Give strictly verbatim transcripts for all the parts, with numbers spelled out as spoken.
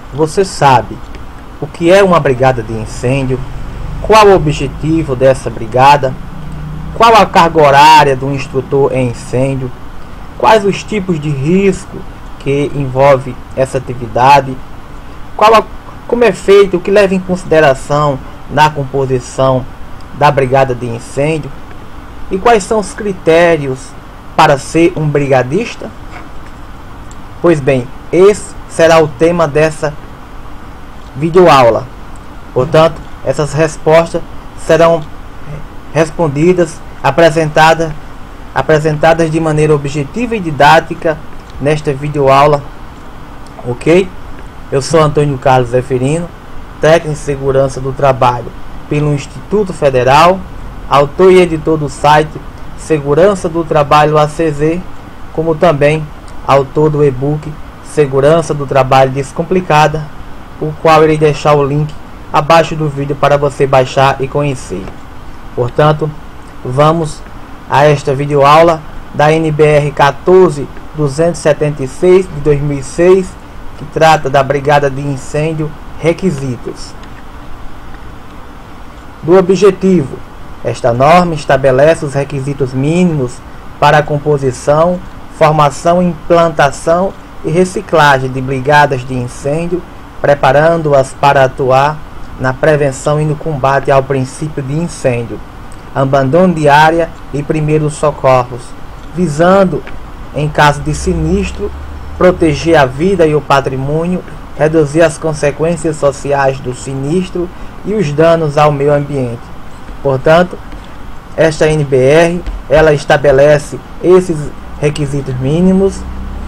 Você sabe o que é uma brigada de incêndio? Qual o objetivo dessa brigada? Qual a carga horária do instrutor em incêndio? Quais os tipos de risco que envolve essa atividade? Qual a, como é feito, o que leva em consideração na composição da brigada de incêndio? E quais são os critérios para ser um brigadista? Pois bem, esse será o tema dessa videoaula. Portanto, essas respostas serão respondidas, apresentadas, apresentadas de maneira objetiva e didática nesta videoaula, ok? Eu sou Antônio Carlos Zeferino, técnico de segurança do trabalho pelo Instituto Federal, autor e editor do site Segurança do Trabalho A C Z, como também autor do e-book Segurança do Trabalho Descomplicada, o qual irei deixar o link abaixo do vídeo para você baixar e conhecer. Portanto, vamos a esta videoaula da N B R quatorze duzentos e setenta e seis de dois mil e seis, que trata da brigada de incêndio. Requisitos. Do objetivo, esta norma estabelece os requisitos mínimos para a composição, formação, implantação e reciclagem de brigadas de incêndio, preparando-as para atuar na prevenção e no combate ao princípio de incêndio, abandono de área e primeiros socorros, visando, em caso de sinistro, proteger a vida e o patrimônio, reduzir as consequências sociais do sinistro e os danos ao meio ambiente. Portanto, esta N B R, ela estabelece esses requisitos mínimos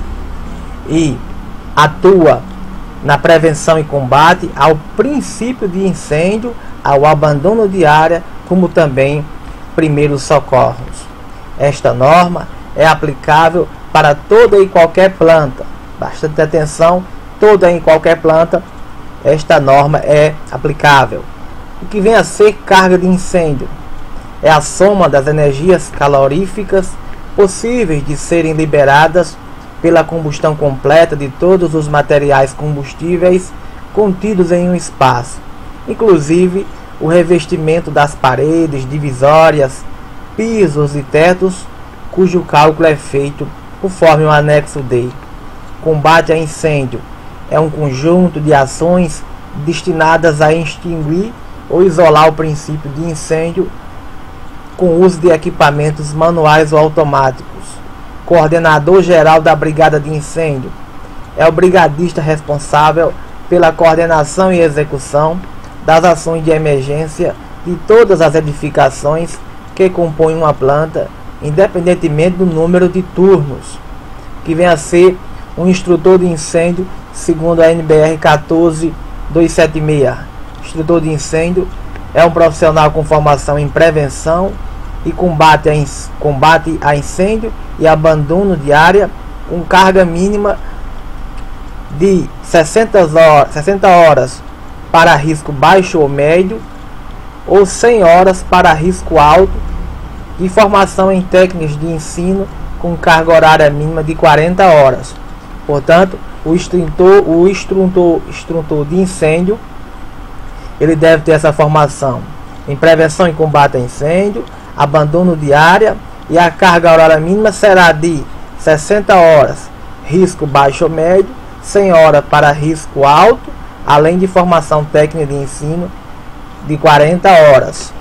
e atua na prevenção e combate ao princípio de incêndio, ao abandono de área, como também primeiros socorros. Esta norma é aplicável para toda e qualquer planta. Bastante atenção, toda e qualquer planta, esta norma é aplicável. O que vem a ser carga de incêndio é a soma das energias caloríficas possíveis de serem liberadas pela combustão completa de todos os materiais combustíveis contidos em um espaço, inclusive o revestimento das paredes, divisórias, pisos e tetos, cujo cálculo é feito conforme o anexo D. Combate a incêndio é um conjunto de ações destinadas a extinguir ou isolar o princípio de incêndio com o uso de equipamentos manuais ou automáticos. Coordenador geral da brigada de incêndio é o brigadista responsável pela coordenação e execução das ações de emergência de todas as edificações que compõem uma planta, independentemente do número de turnos, que vem a ser um instrutor de incêndio, segundo a N B R quatorze duzentos e setenta e seis. Instrutor de incêndio é um profissional com formação em prevenção e combate a, combate a incêndio e abandono de área, com carga mínima de sessenta horas, sessenta horas para risco baixo ou médio, ou cem horas para risco alto, e formação em técnicas de ensino com carga horária mínima de quarenta horas. Portanto, o instrutor, o instrutor, instrutor de incêndio, ele deve ter essa formação em prevenção e combate a incêndio, abandono de área, e a carga horária mínima será de sessenta horas, risco baixo ou médio, cem horas para risco alto, além de formação técnica de ensino de quarenta horas.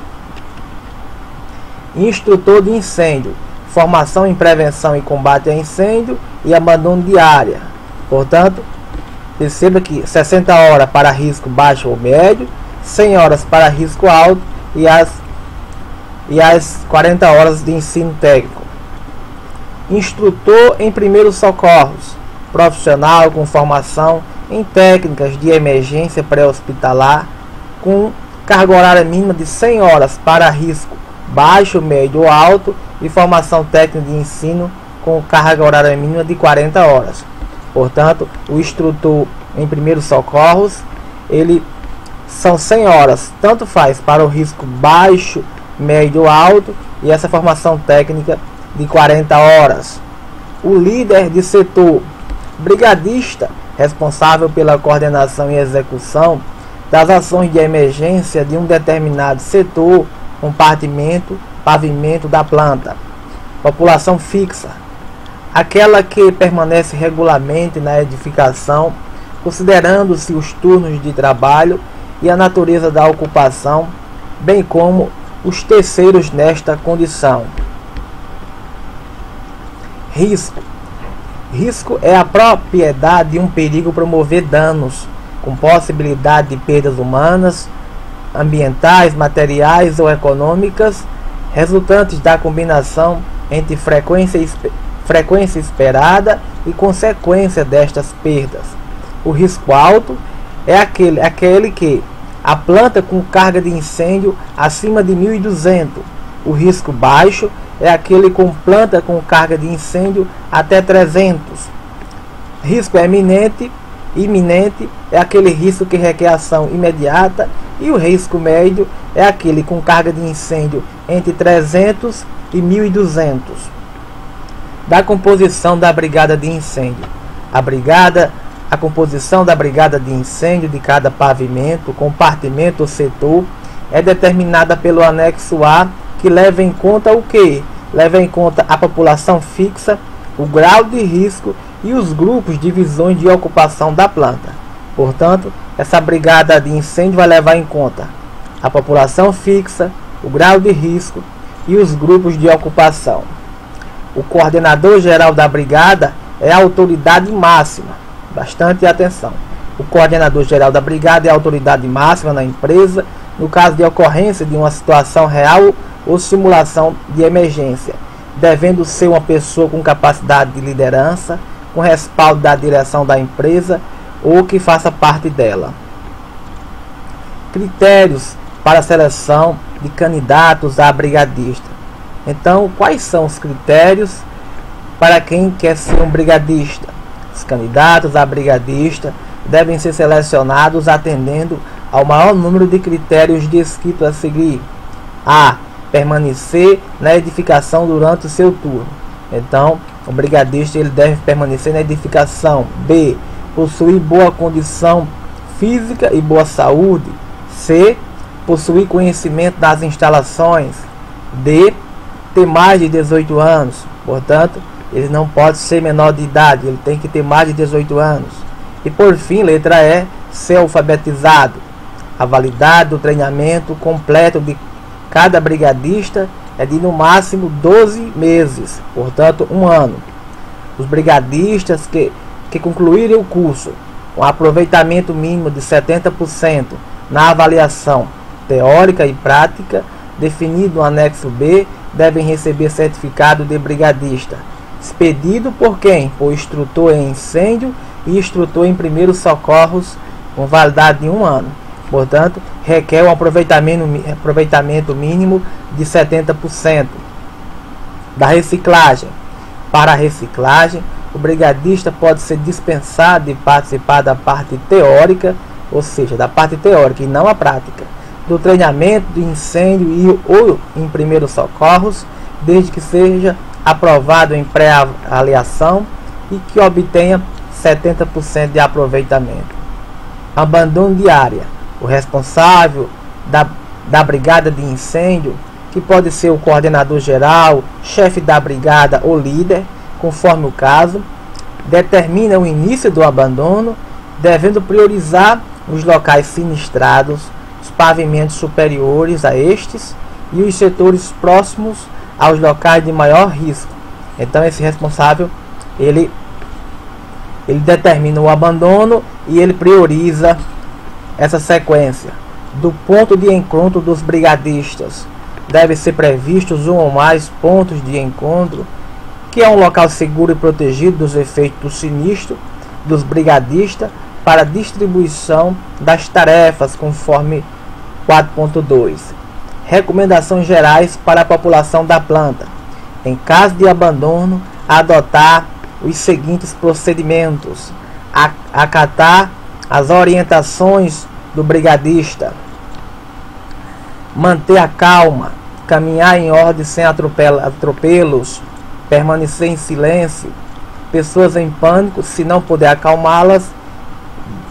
Instrutor de incêndio, formação em prevenção e combate a incêndio e abandono de área. Portanto, perceba que sessenta horas para risco baixo ou médio, cem horas para risco alto e as, e as quarenta horas de ensino técnico. Instrutor em primeiros socorros, profissional com formação em técnicas de emergência pré-hospitalar, com carga horária mínima de cem horas para risco baixo, médio ou alto, e formação técnica de ensino com carga horária mínima de quarenta horas. Portanto, o instrutor em primeiros socorros, ele são cem horas, tanto faz para o risco baixo, médio ou alto, e essa formação técnica de quarenta horas. O líder de setor, brigadista, responsável pela coordenação e execução das ações de emergência de um determinado setor, compartimento, pavimento da planta. População fixa, aquela que permanece regularmente na edificação, considerando-se os turnos de trabalho e a natureza da ocupação, bem como os terceiros nesta condição. Risco. Risco é a propriedade de um perigo promover danos, com possibilidade de perdas humanas, ambientais, materiais ou econômicas, resultantes da combinação entre frequência, frequência esperada e consequência destas perdas. O risco alto é aquele, aquele que a planta com carga de incêndio acima de mil e duzentos. O risco baixo é aquele com planta com carga de incêndio até trezentos. Risco eminente, iminente é aquele risco que requer ação imediata, e o risco médio é aquele com carga de incêndio entre trezentos e mil e duzentos. Da composição da brigada de incêndio. A brigada, a composição da brigada de incêndio de cada pavimento, compartimento ou setor é determinada pelo anexo A, que leva em conta o que? Leva em conta a população fixa, o grau de risco e os grupos de divisões de ocupação da planta. Portanto, essa brigada de incêndio vai levar em conta a população fixa, o grau de risco e os grupos de ocupação. O coordenador geral da brigada é a autoridade máxima. Bastante atenção. O coordenador geral da brigada é a autoridade máxima na empresa, no caso de ocorrência de uma situação real ou simulação de emergência, devendo ser uma pessoa com capacidade de liderança, com respaldo da direção da empresa ou que faça parte dela. Critérios para a seleção de candidatos a brigadista. Então, quais são os critérios para quem quer ser um brigadista? Os candidatos a brigadista devem ser selecionados atendendo ao maior número de critérios descritos a seguir. A. Permanecer na edificação durante o seu turno. Então, o brigadista ele deve permanecer na edificação. B. Possuir boa condição física e boa saúde. C. Possuir conhecimento das instalações. D. Ter mais de dezoito anos. Portanto, ele não pode ser menor de idade, ele tem que ter mais de dezoito anos. E por fim, letra E. Ser alfabetizado. A validade do treinamento completo de cada brigadista é de no máximo doze meses, portanto um ano. Os brigadistas que, que concluírem o curso com aproveitamento mínimo de setenta por cento na avaliação teórica e prática, definido no anexo B, devem receber certificado de brigadista, expedido por quem? Por instrutor em incêndio e instrutor em primeiros socorros, com validade de um ano. Portanto, requer um aproveitamento, aproveitamento mínimo de setenta por cento. Da reciclagem. Para a reciclagem, o brigadista pode ser dispensado de participar da parte teórica, ou seja, da parte teórica e não a prática, do treinamento de incêndio e ou em primeiros socorros, desde que seja aprovado em pré-avaliação e que obtenha setenta por cento de aproveitamento. Abandono de área. O responsável da, da brigada de incêndio, que pode ser o coordenador geral, chefe da brigada ou líder, conforme o caso, determina o início do abandono, devendo priorizar os locais sinistrados, os pavimentos superiores a estes e os setores próximos aos locais de maior risco. Então esse responsável, ele, ele determina o abandono e ele prioriza essa sequência. Do ponto de encontro dos brigadistas, deve ser previstos um ou mais pontos de encontro, que é um local seguro e protegido dos efeitos do sinistro dos brigadistas para distribuição das tarefas, conforme quatro ponto dois. Recomendações gerais para a população da planta. Em caso de abandono, adotar os seguintes procedimentos: acatar as orientações do brigadista, manter a calma, caminhar em ordem sem atropelos, permanecer em silêncio. Pessoas em pânico, se não puder acalmá-las,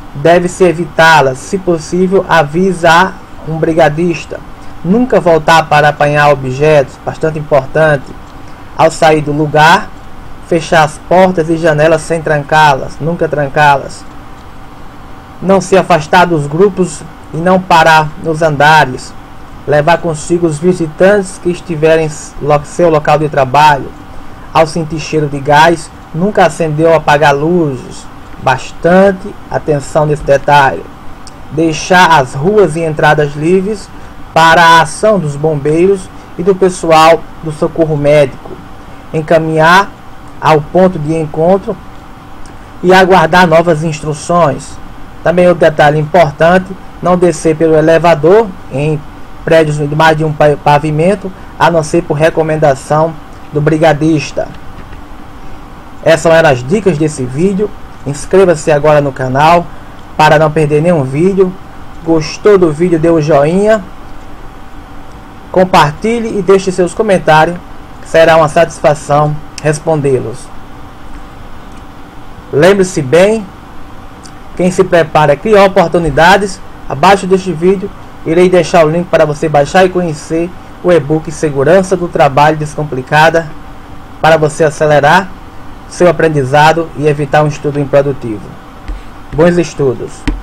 deve-se evitá-las. Se possível, avisar um brigadista. Nunca voltar para apanhar objetos, bastante importante. Ao sair do lugar, fechar as portas e janelas sem trancá-las, nunca trancá-las. Não se afastar dos grupos e não parar nos andares. Levar consigo os visitantes que estiverem em seu local de trabalho. Ao sentir cheiro de gás, nunca acender ou apagar luzes. Bastante atenção nesse detalhe. Deixar as ruas e entradas livres para a ação dos bombeiros e do pessoal do socorro médico. Encaminhar ao ponto de encontro e aguardar novas instruções. Também outro detalhe importante: não descer pelo elevador em prédios de mais de um pavimento, a não ser por recomendação do brigadista. Essas eram as dicas desse vídeo. Inscreva-se agora no canal para não perder nenhum vídeo. Gostou do vídeo, dê um joinha, compartilhe e deixe seus comentários. Será uma satisfação respondê-los. Lembre-se bem, quem se prepara cria oportunidades. Abaixo deste vídeo irei deixar o link para você baixar e conhecer o e-book Segurança do Trabalho Descomplicada, para você acelerar seu aprendizado e evitar um estudo improdutivo. Bons estudos!